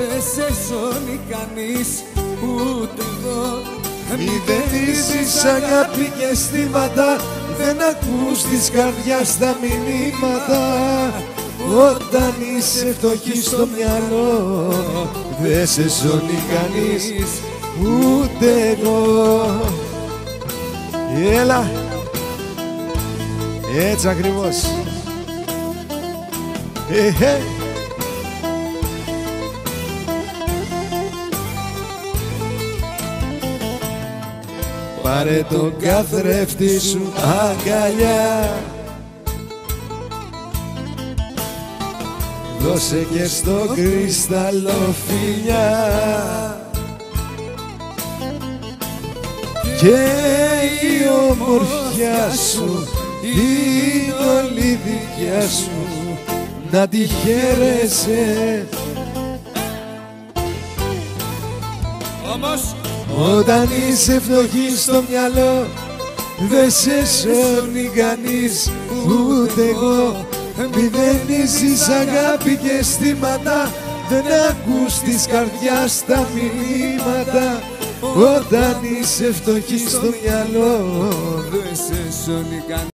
Δεν σε σώνει κανείς ούτε εγώ. Μηδενίζεις αγάπη και αισθήματα, δεν ακούς της καρδιάς τα μηνύματα. Όταν είσαι φτωχή στο μυαλό, δεν σε σώνει κανείς ούτε εγώ. Έλα, έτσι ακριβώς. Πάρε τον καθρέφτη σου αγκαλιά, δώσε και στο κρυσταλλό φιλιά, και η ομορφιά σου είναι όλη δικιά σου, να τη χαίρεσαι. Όμως όταν είσαι φτωχή στο μυαλό, δεν σε σώνει κανείς ούτε εγώ. Μηδενίζεις αγάπη και αισθήματα, δεν ακούς της καρδιάς τα μηνύματα. Όταν είσαι φτωχή στο μυαλό, δεν σε σώνει κανείς.